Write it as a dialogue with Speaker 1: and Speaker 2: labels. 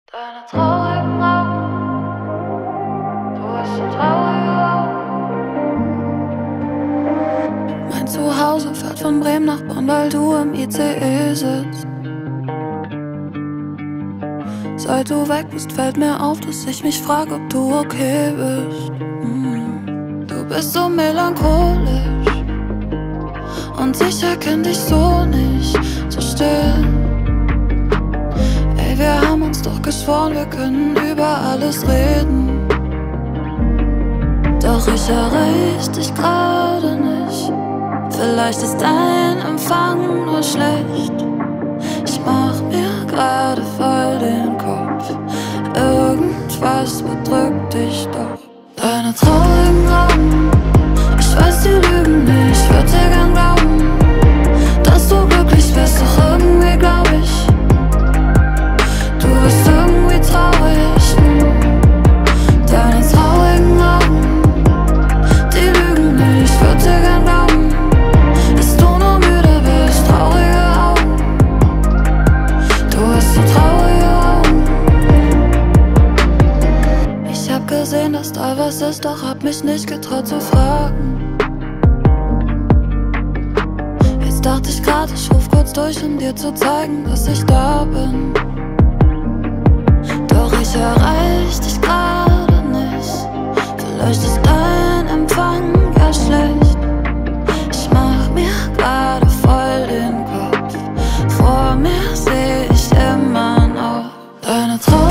Speaker 1: Deine traurigen Augen, du hast so traurige Augen. Mein Zuhause fährt von Bremen nach Bonn, weil du im ICE sitzt. Seit du weg bist, fällt mir auf, dass ich mich frage, ob du okay bist. Du bist so melancholisch und ich erkenn dich so nicht, so still. Ey, wir haben uns doch geschworen, wir können über alles reden. Doch ich erreich dich gerade nicht. Vielleicht ist dein Empfang nur schlecht. Ich mach mir gerade voll den Kopf. Irgendwas bedrückt dich doch. Deine traurigen Augen, ich weiß, die lügen nicht. Ich würd dir gern glauben, dass du glücklich wärst, doch irgendwie glaub ich, du bist irgendwie traurig. Deine traurigen Augen, die lügen nicht. Ich würd dir gern glauben, dass du nur müde bist. Traurige Augen, du hast so traurige Augen. Ich hab gesehen, dass da was ist, doch hab mich nicht getraut zu fragen. Jetzt dachte ich grad, ich ruf kurz durch, um dir zu zeigen, dass ich da bin. Doch ich erreich dich gerade nicht. Vielleicht ist dein Empfang ja schlecht. Ich mach mir gerade voll den Kopf. Vor mir seh ich immer noch deine Träume.